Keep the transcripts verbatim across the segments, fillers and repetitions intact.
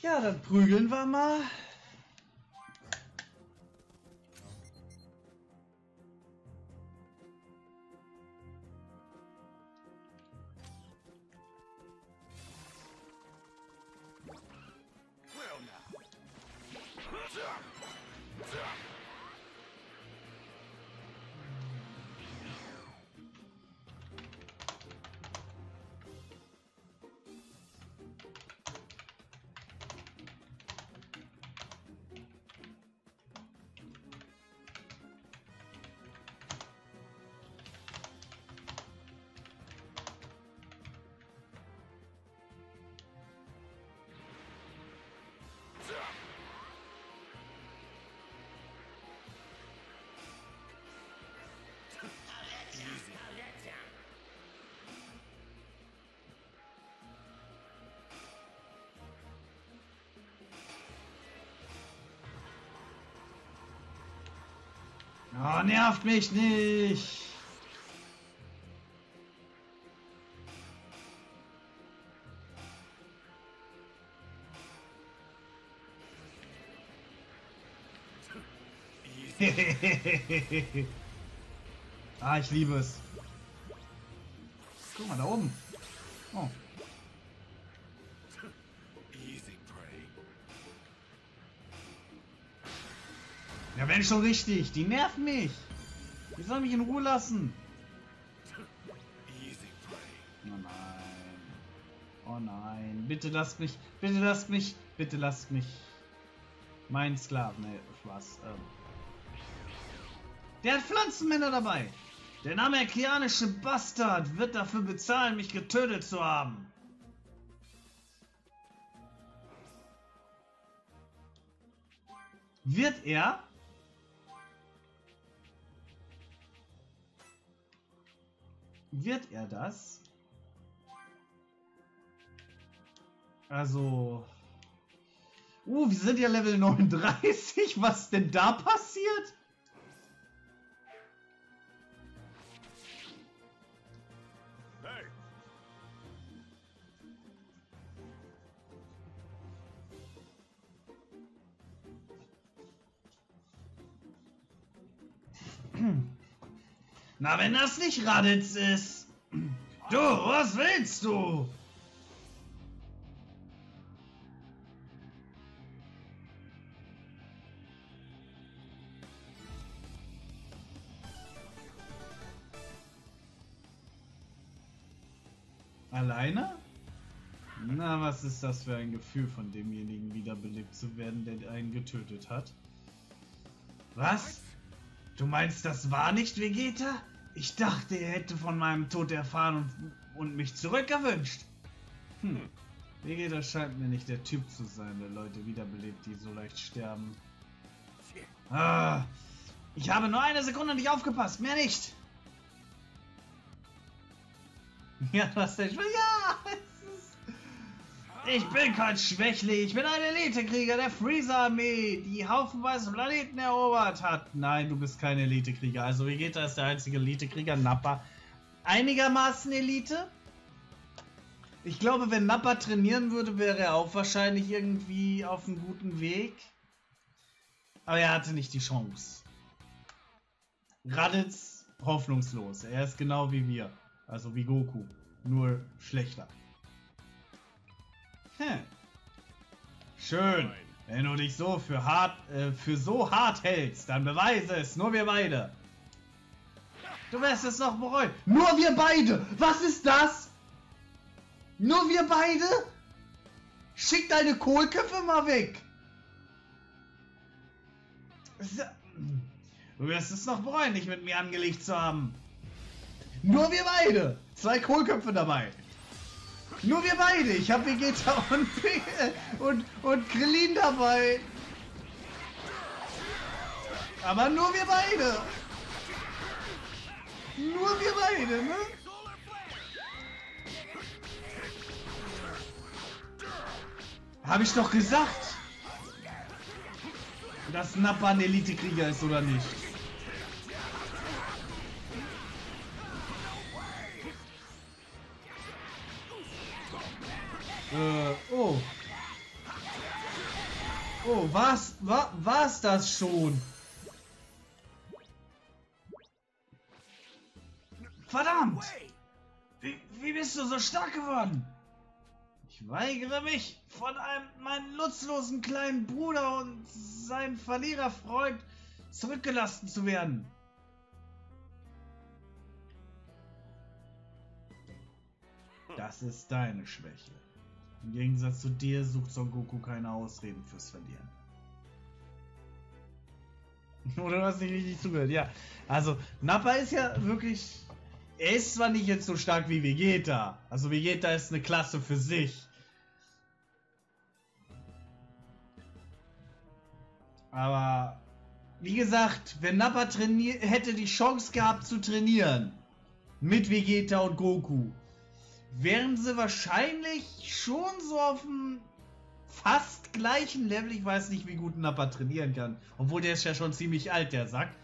Ja, dann prügeln wir mal. Oh, nervt mich nicht! Ah, ich liebe es. Guck mal, da oben. Oh. Ja, wenn schon richtig. Die nerven mich. Die sollen mich in Ruhe lassen. Oh nein. Oh nein. Bitte lasst mich. Bitte lasst mich. Bitte lasst mich. Mein Sklaven. Ne, Spaß. Ähm. Der hat Pflanzenmänner dabei. Der namekianische Bastard wird dafür bezahlen, mich getötet zu haben. Wird er? Wird er das? Also... Uh, wir sind ja Level neununddreißig. Was denn da passiert? Hey. Na, wenn das nicht Raditz ist. Du, was willst du? Alleine? Na, was ist das für ein Gefühl, von demjenigen wiederbelebt zu werden, der einen getötet hat? Was? Du meinst, das war nicht Vegeta? Ich dachte, er hätte von meinem Tod erfahren und, und mich zurückerwünscht. Hm. Vegeta scheint mir nicht der Typ zu sein, der Leute wiederbelebt, die so leicht sterben. Ah, ich habe nur eine Sekunde nicht aufgepasst, mehr nicht. Ja, was denn? Ja! Ich bin kein Schwächling, ich bin ein Elitekrieger der Freezer-Armee, die haufenweise Planeten erobert hat. Nein, du bist kein Elitekrieger. Also Vegeta ist der einzige Elitekrieger, Nappa einigermaßen Elite. Ich glaube, wenn Nappa trainieren würde, wäre er auch wahrscheinlich irgendwie auf einem guten Weg. Aber er hatte nicht die Chance. Raditz, hoffnungslos. Er ist genau wie wir. Also wie Goku. Nur schlechter. Hm. Schön. Wenn du dich so für hart, äh, für so hart hältst, dann beweise es. Nur wir beide. Du wirst es noch bereuen. Nur wir beide. Was ist das? Nur wir beide? Schick deine Kohlköpfe mal weg. Du wirst es noch bereuen, dich mit mir angelegt zu haben. Nur wir beide. Zwei Kohlköpfe dabei. Nur wir beide. Ich habe Vegeta und, und, und Krillin dabei. Aber nur wir beide. Nur wir beide, ne? Habe ich doch gesagt. Dass Nappa ein Elitekrieger ist, oder nicht? Äh, oh. Oh, was? War, war's das schon? Verdammt! Wie, wie bist du so stark geworden? Ich weigere mich, von einem meinen nutzlosen kleinen Bruder und seinem Verliererfreund zurückgelassen zu werden. Das ist deine Schwäche. Im Gegensatz zu dir sucht Son Goku keine Ausreden fürs Verlieren. Oder du hast nicht richtig zugehört, ja. Also, Nappa ist ja wirklich... Er ist zwar nicht jetzt so stark wie Vegeta. Also Vegeta ist eine Klasse für sich. Aber, wie gesagt, wenn Nappa hätte die Chance gehabt zu trainieren mit Vegeta und Goku, wären sie wahrscheinlich schon so auf dem fast gleichen Level. Ich weiß nicht, wie gut Nappa trainieren kann. Obwohl der ist ja schon ziemlich alt, der Sack.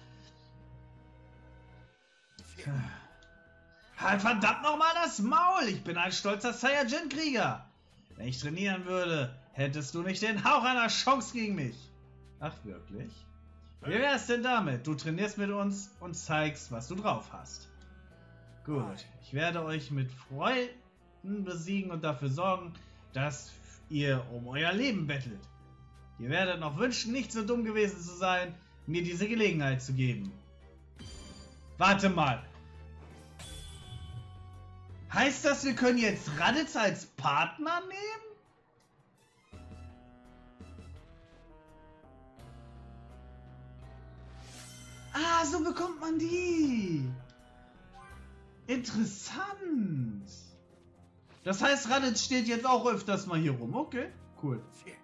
Halt verdammt nochmal das Maul! Ich bin ein stolzer Saiyajin-Krieger! Wenn ich trainieren würde, hättest du nicht den Hauch einer Chance gegen mich. Ach wirklich? Wie wär's denn damit? Du trainierst mit uns und zeigst, was du drauf hast. Gut, ich werde euch mit Freuden besiegen und dafür sorgen, dass ihr um euer Leben bettelt. Ihr werdet noch wünschen, nicht so dumm gewesen zu sein, mir diese Gelegenheit zu geben. Warte mal. Heißt das, wir können jetzt Raditz als Partner nehmen? Ah, so bekommt man die. Interessant. Das heißt, Raditz steht jetzt auch öfters mal hier rum. Okay, cool.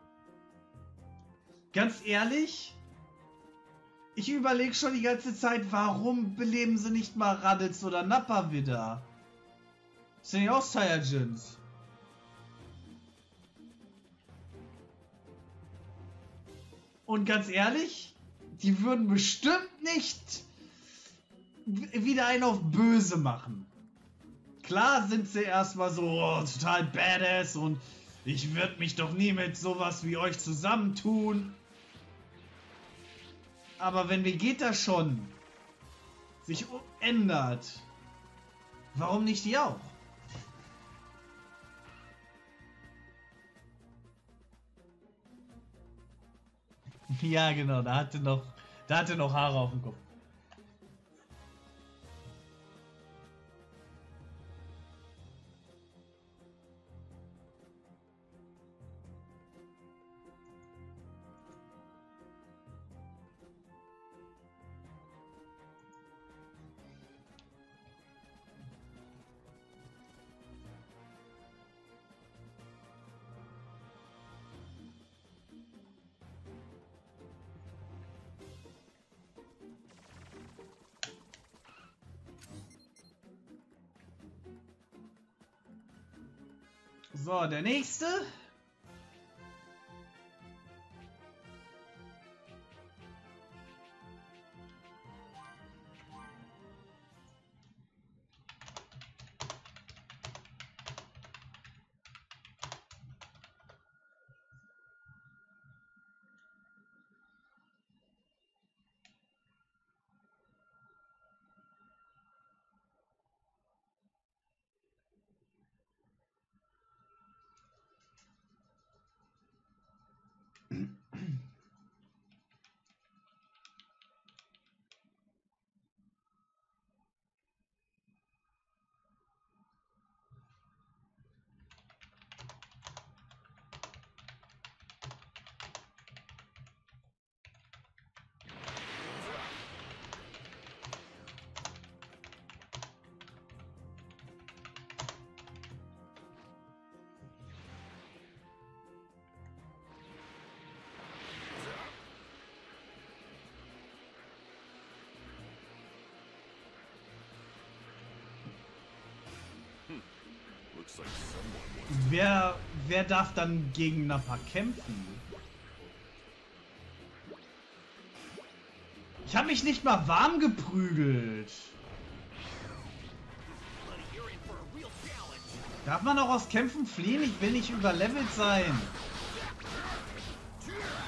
Ganz ehrlich, ich überlege schon die ganze Zeit, warum beleben sie nicht mal Raditz oder Nappa wieder? Das sind ja auch Saiyajins. Und ganz ehrlich, die würden bestimmt nicht wieder einen auf böse machen. Klar sind sie erstmal so oh, total badass und ich würde mich doch nie mit sowas wie euch zusammentun. Aber wenn Vegeta schon sich ändert, warum nicht die auch? Ja, genau, da hatte noch, da hatte noch Haare auf dem Kopf. So, der nächste. Wer, wer darf dann gegen Nappa kämpfen? Ich habe mich nicht mal warm geprügelt. Darf man auch aus Kämpfen fliehen? Ich will nicht überlevelt sein.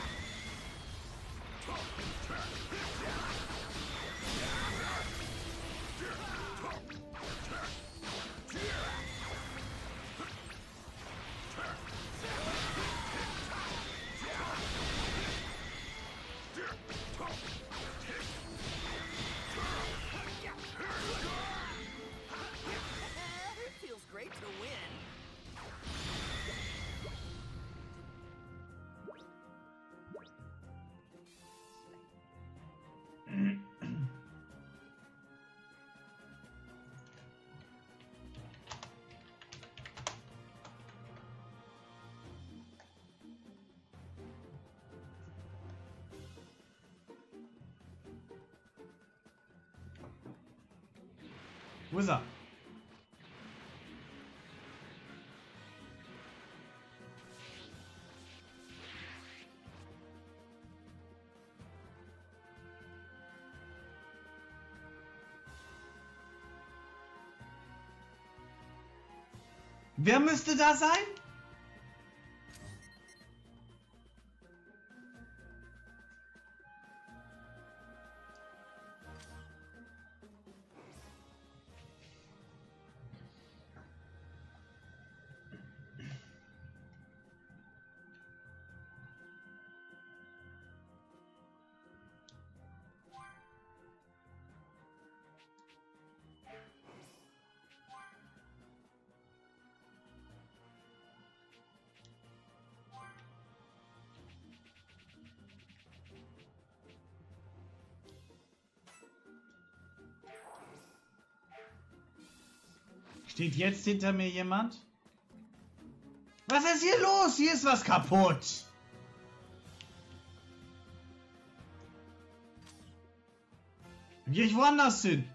Wo ist er? Wer müsste da sein? Steht jetzt hinter mir jemand? Was ist hier los? Hier ist was kaputt. Dann gehe ich woanders hin.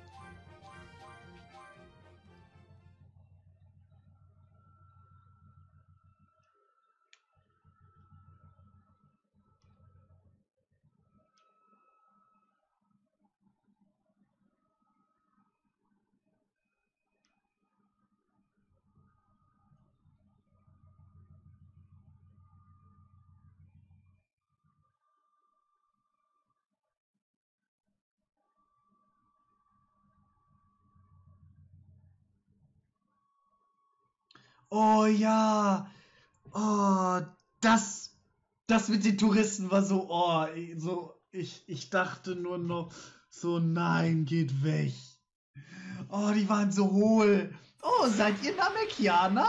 Oh ja, oh, das, das mit den Touristen war so, oh, so, ich, ich dachte nur noch, so, nein, geht weg. Oh, die waren so hohl. Oh, seid ihr Namekianer?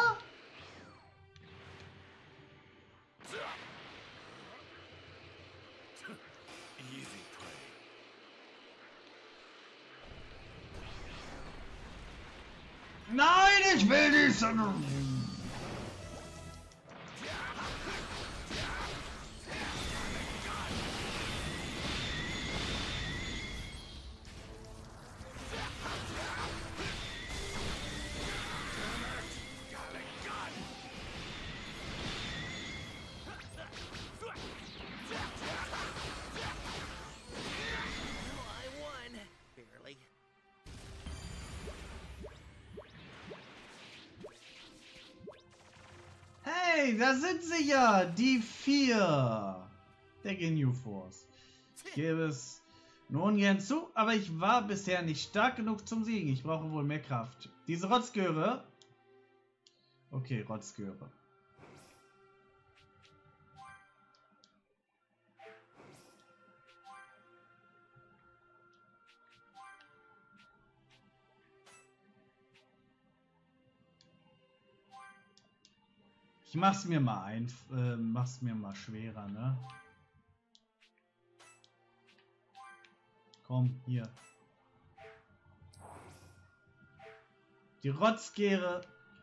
Easy prey. Nein, ich will nicht. Hey, da sind sie ja, die vier der Ginyu Force. Ich gebe es nur ungern zu, aber ich war bisher nicht stark genug zum Siegen. Ich brauche wohl mehr Kraft. Diese Rotzgöre. Okay, Rotzgöre. Ich mach's mir mal ein, äh, mach's mir mal schwerer, ne? Komm, hier. Die Rotzgere.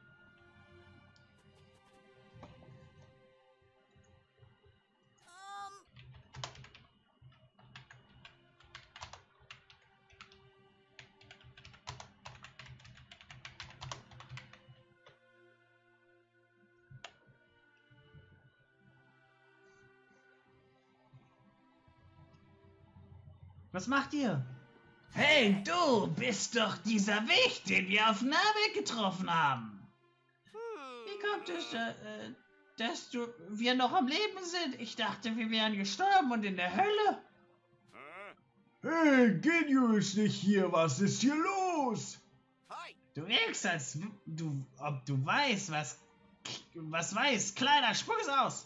Was macht ihr? Hey, du bist doch dieser Wicht, den wir auf Namek getroffen haben. Wie kommt es, äh, dass du, wir noch am Leben sind? Ich dachte, wir wären gestorben und in der Hölle. Hey, Ginyu ist nicht hier. Was ist hier los? Du wirkst, als du, ob du weißt, was, was weißt. Kleiner, spuck es aus.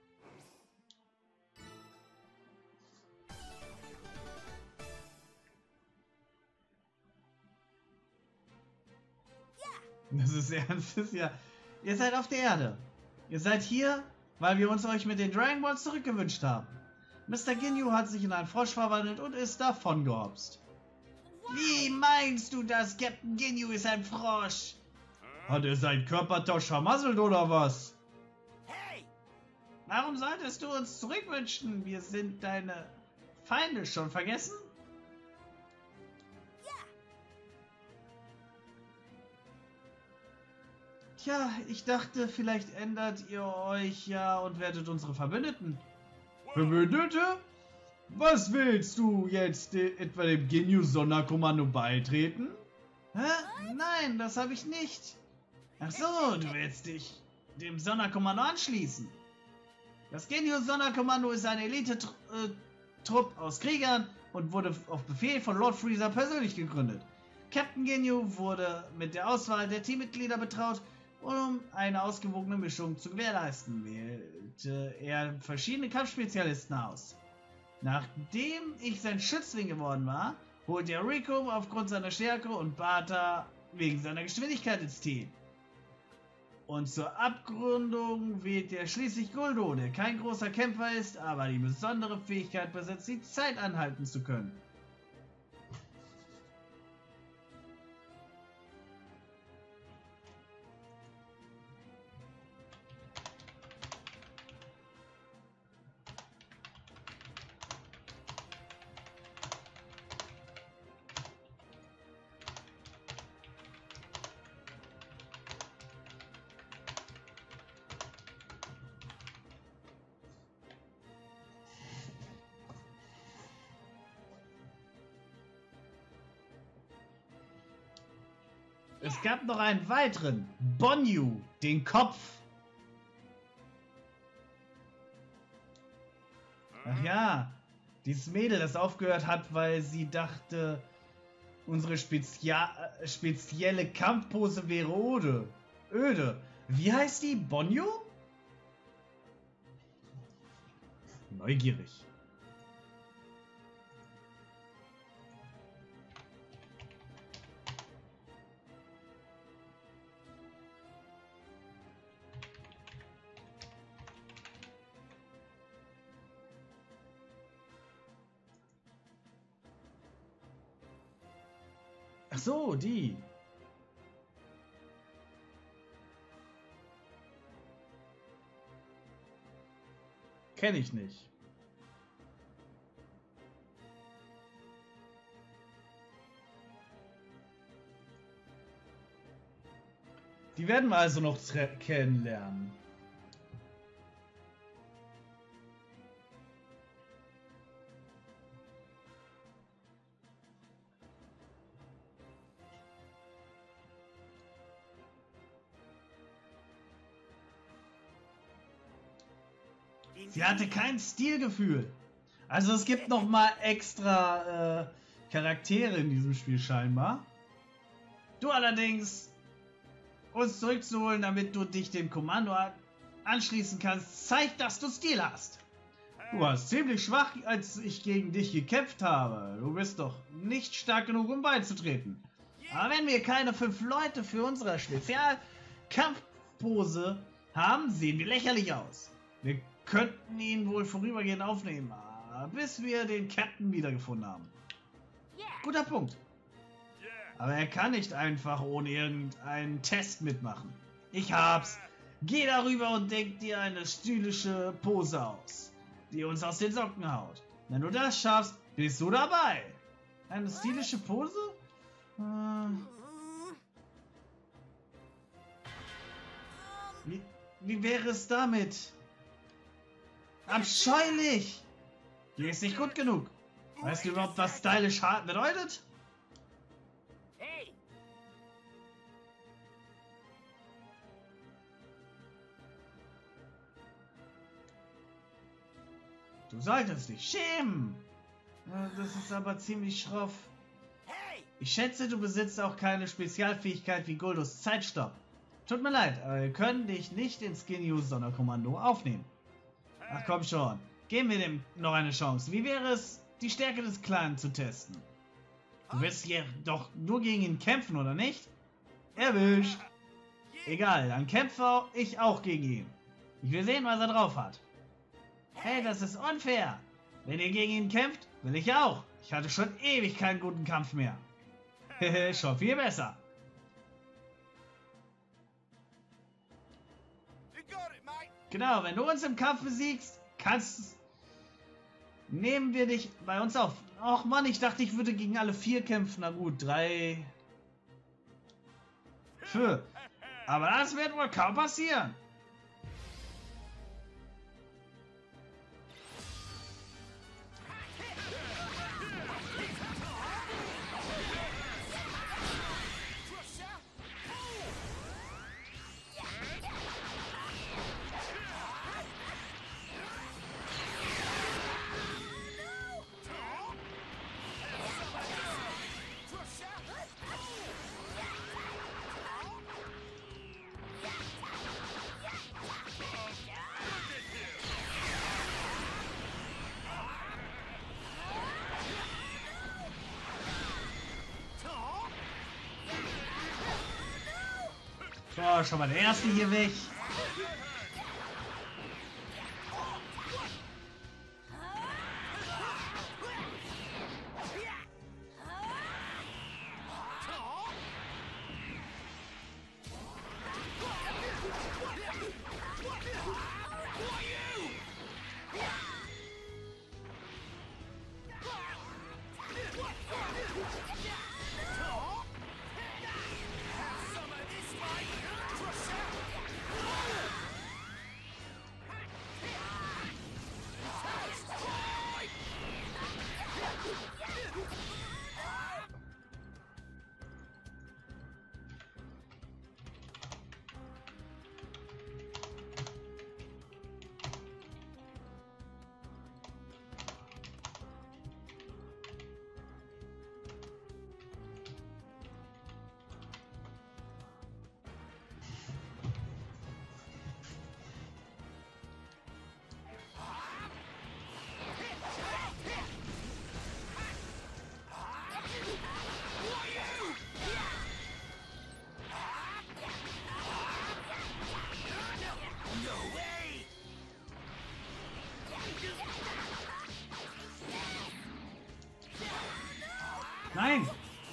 Das ist ernst, das ist ja. Ihr seid auf der Erde. Ihr seid hier, weil wir uns euch mit den Dragon Balls zurückgewünscht haben. Mister Ginyu hat sich in einen Frosch verwandelt und ist davon gehopst. Wie meinst du das? Captain Ginyu ist ein Frosch. Hat er seinen Körpertausch vermasselt oder was? Warum solltest du uns zurückwünschen? Wir sind deine Feinde. Schon vergessen? Tja, ich dachte, vielleicht ändert ihr euch ja und werdet unsere Verbündeten. Verbündete? Was willst du jetzt äh, etwa dem Genius-Sonderkommando beitreten? Hä? Nein, das habe ich nicht. Ach so, du willst dich dem Sonderkommando anschließen. Das Genius-Sonderkommando ist eine Elite-Trupp aus Kriegern und wurde auf Befehl von Lord Freezer persönlich gegründet. Captain Ginyu wurde mit der Auswahl der Teammitglieder betraut, um eine ausgewogene Mischung zu gewährleisten, wählte er verschiedene Kampfspezialisten aus. Nachdem ich sein Schützling geworden war, holte er Rico aufgrund seiner Stärke und Bata wegen seiner Geschwindigkeit ins Team. Und zur Abgründung wählt er schließlich Guldo, der kein großer Kämpfer ist, aber die besondere Fähigkeit besitzt, die Zeit anhalten zu können. Es gab noch einen weiteren, Bonyu, den Kopf. Ach ja, dieses Mädel, das aufgehört hat, weil sie dachte, unsere Spezia spezielle Kampfpose wäre öde. Öde. Wie heißt die? Bonyu? Neugierig. Ach so, die. Kenne ich nicht. Die werden wir also noch kennenlernen. Sie hatte kein Stilgefühl. Also es gibt noch mal extra äh, Charaktere in diesem Spiel scheinbar. Du allerdings, uns zurückzuholen, damit du dich dem Kommando anschließen kannst, zeigt, dass du Stil hast. Du warst ziemlich schwach, als ich gegen dich gekämpft habe. Du bist doch nicht stark genug, um beizutreten. Aber wenn wir keine fünf Leute für unsere Spezialkampfpose haben, sehen wir lächerlich aus. Wir könnten ihn wohl vorübergehend aufnehmen, bis wir den Captain wiedergefunden haben. Guter Punkt. Aber er kann nicht einfach ohne irgendeinen Test mitmachen. Ich hab's. Geh darüber und denk dir eine stilische Pose aus, die uns aus den Socken haut. Wenn du das schaffst, bist du dabei. Eine stilische Pose? Hm. Wie, wie wäre es damit? Abscheulich! Die ist nicht gut genug. Weißt du überhaupt, was stylisch hart bedeutet? Du solltest dich schämen. Das ist aber ziemlich schroff. Ich schätze, du besitzt auch keine Spezialfähigkeit wie Guldos Zeitstopp. Tut mir leid, aber wir können dich nicht ins Ginyu-Sonderkommando aufnehmen. Ach komm schon, geben wir dem noch eine Chance. Wie wäre es, die Stärke des Clans zu testen? Du wirst hier doch nur gegen ihn kämpfen, oder nicht? Erwischt. Egal, dann kämpfe ich auch gegen ihn. Ich will sehen, was er drauf hat. Hey, das ist unfair. Wenn ihr gegen ihn kämpft, will ich auch. Ich hatte schon ewig keinen guten Kampf mehr. Hehe, schon viel besser. Genau, wenn du uns im Kampf besiegst, kannst nehmen wir dich bei uns auf. Och Mann, ich dachte, ich würde gegen alle vier kämpfen. Na gut, drei. Für. Aber das wird wohl kaum passieren. So, schon mal der erste hier weg. Nein!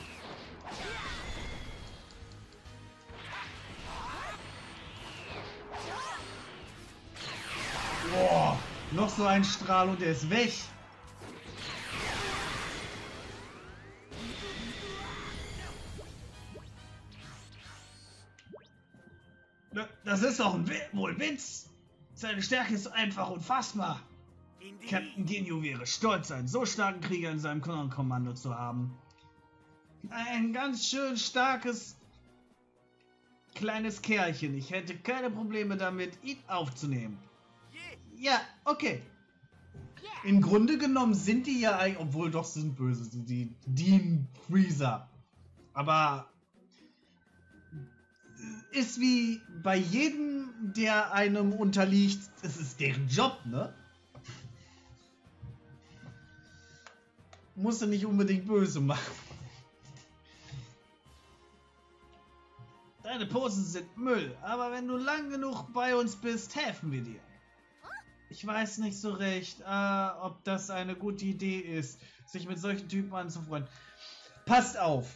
Boah, noch so ein Strahl und der ist weg. Das ist doch ein wohl Witz. Seine Stärke ist einfach unfassbar. Captain Ginyu wäre stolz, einen so starken Krieger in seinem Kommando zu haben. Ein ganz schön starkes kleines Kerlchen. Ich hätte keine Probleme damit, ihn aufzunehmen. Ja, okay. Im Grunde genommen sind die ja eigentlich, obwohl doch sind böse, die Dean Freezer. Aber ist wie bei jedem, der einem unterliegt, es ist deren Job, ne? Musst du nicht unbedingt böse machen. Deine Posen sind Müll, aber wenn du lang genug bei uns bist, helfen wir dir. Ich weiß nicht so recht, äh, ob das eine gute Idee ist, sich mit solchen Typen anzufreunden. Passt auf!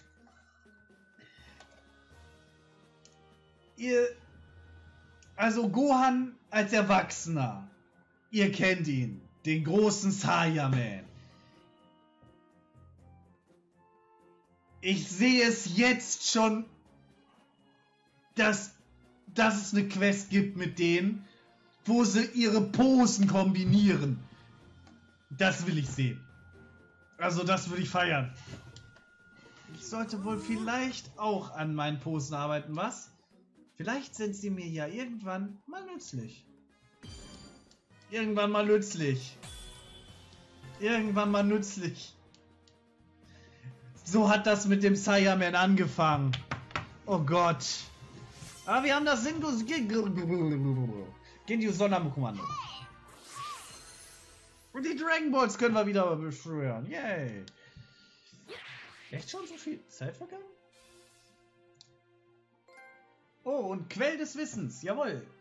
Ihr... Also Gohan als Erwachsener. Ihr kennt ihn. Den großen Saiyaman. Ich sehe es jetzt schon, dass, dass es eine Quest gibt mit denen, wo sie ihre Posen kombinieren. Das will ich sehen. Also das will ich feiern. Ich sollte wohl vielleicht auch an meinen Posen arbeiten, was? Vielleicht sind sie mir ja irgendwann mal nützlich. Irgendwann mal nützlich. Irgendwann mal nützlich. So hat das mit dem Saiyaman angefangen. Oh Gott. Aber wir haben das sinnlos... Ginyu Sonderkommando. Und die Dragon Balls können wir wieder beschwören. Yay. Echt schon so viel Zeit vergangen? Oh, und Quell des Wissens. Jawohl.